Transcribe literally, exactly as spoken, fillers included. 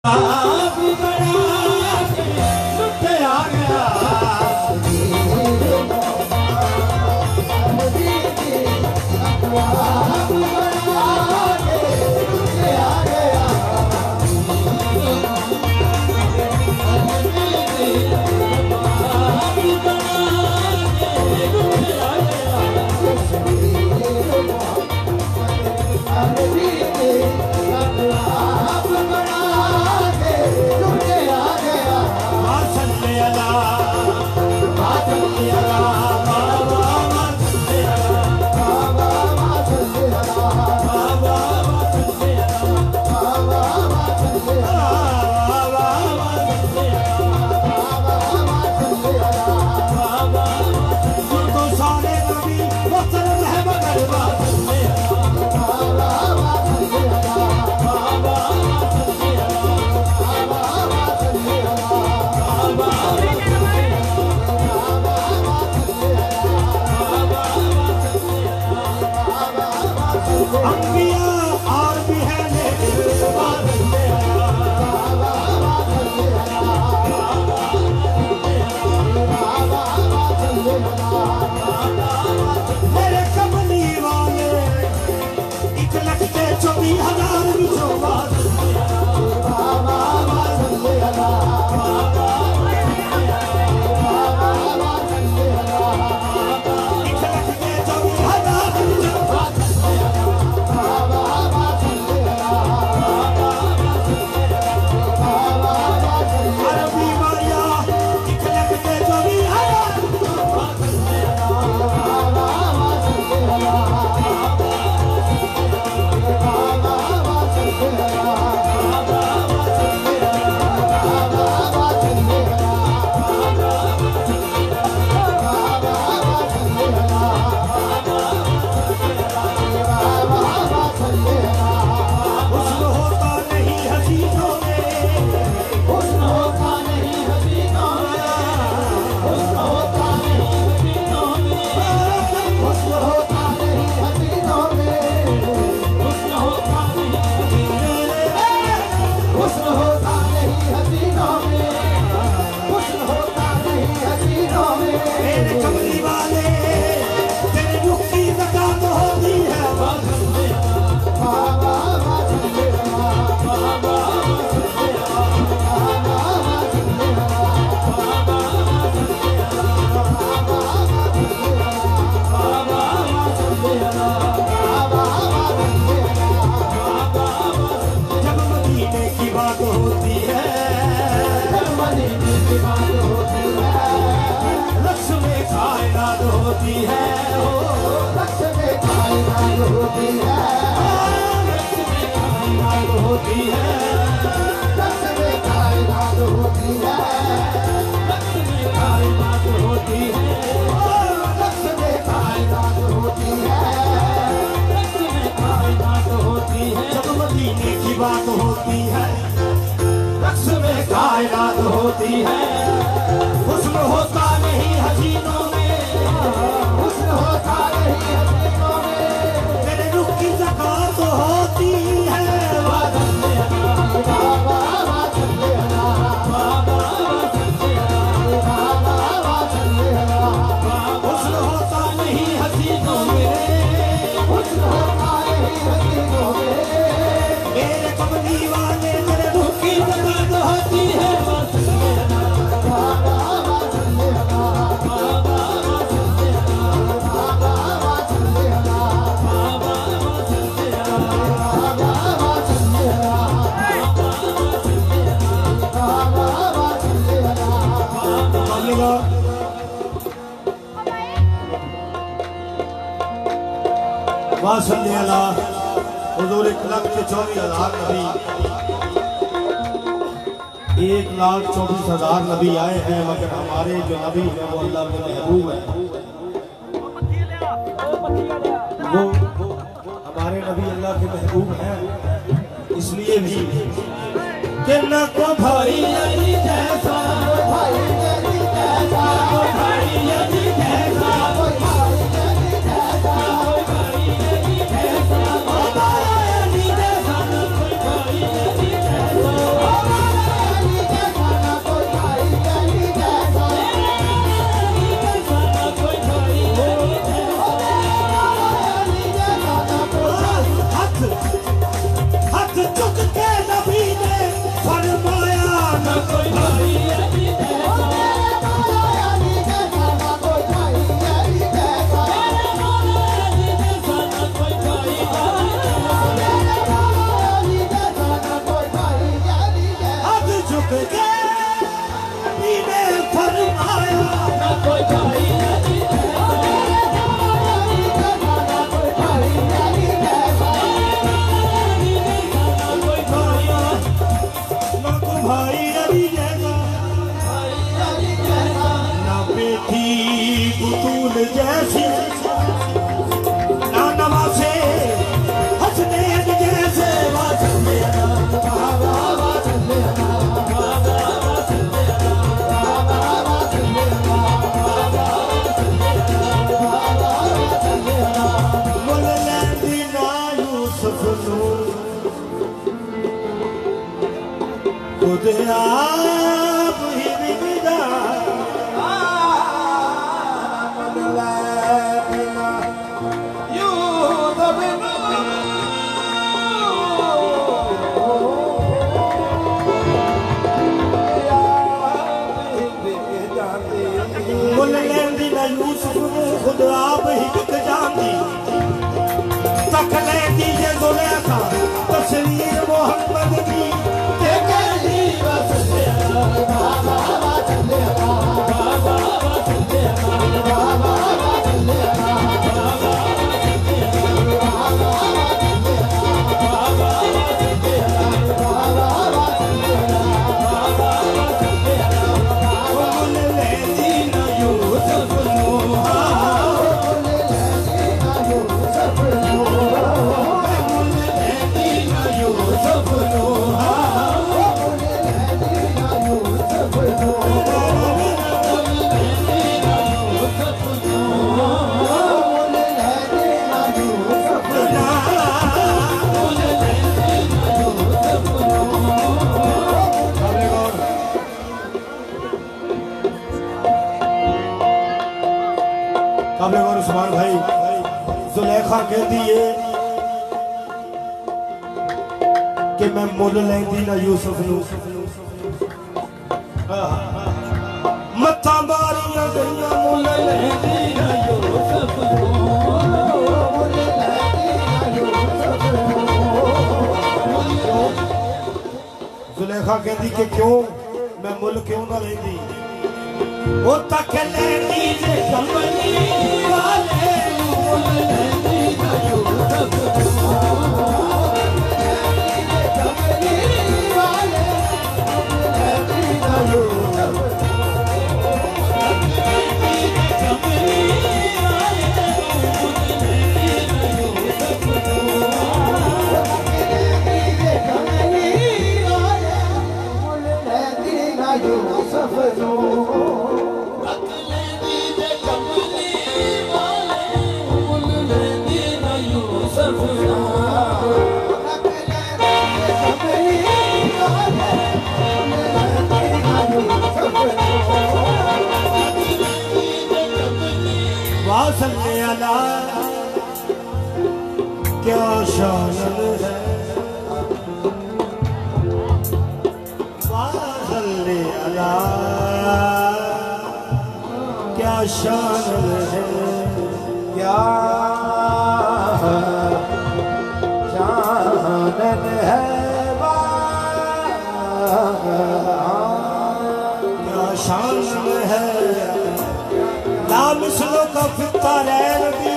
हुजूर एक लाख के चौबीस हजार नबी एक लाख चौबीस हजार नबी आए हैं, मगर हमारे जो नबी है वो अल्लाह के महबूब है। वो हमारे नबी अल्लाह के महबूब हैं, इसलिए भी कि न को भाई अली जैसा भाई अली जैसा भाई अली जैसा Oh, झुक के ने फरमाया ना कोई भाई नहीं भाई अली जैसा ना बेटी बुतूल जैसी ना नवासे हसनैन जैसे वाचले बाबा वाचले बाबा वाचले बाबा वाचले बाबा वाचले मुल लैंदी ना यूसुफ नू खुद आप ही बिगड़ा मुल लैंदी ना यूसुफ खुद आप ही बिक जाती तक लैंदी जे ज़ुलेखा तस्वीर मोहम्मद की बाबा वाचले बाबा वाचले बाबा वाचले बाबा वाचले बाबा वाचले बाबा वाचले बाबा वाचले बाबा वाचले मुल लैंदी ना यूसुफ नू मुल लैंदी ना यूसुफ नू मुल लैंदी ना यूसुफ नू उस्मान भाई जुलेखा कहती है कि मैं मुल लैंदी ना यूसुफ नू मत्था मारियां गईयां मुल लैंदी ना यूसुफ नू मुल लैंदी ना यूसुफ नू जुलेखा कहती कि क्यों मैं मुल क्यों ना लैंदी वो तक लैंदी जे कमली वाले मुल लैंदी ना यूसुफ नू कमली वाले मुल लैंदी ना यूसुफ वासल्ले अला क्या शान है वासल्ले अला क्या शान है क्या शान है क्या शान है लामिसलों का फितारैन भी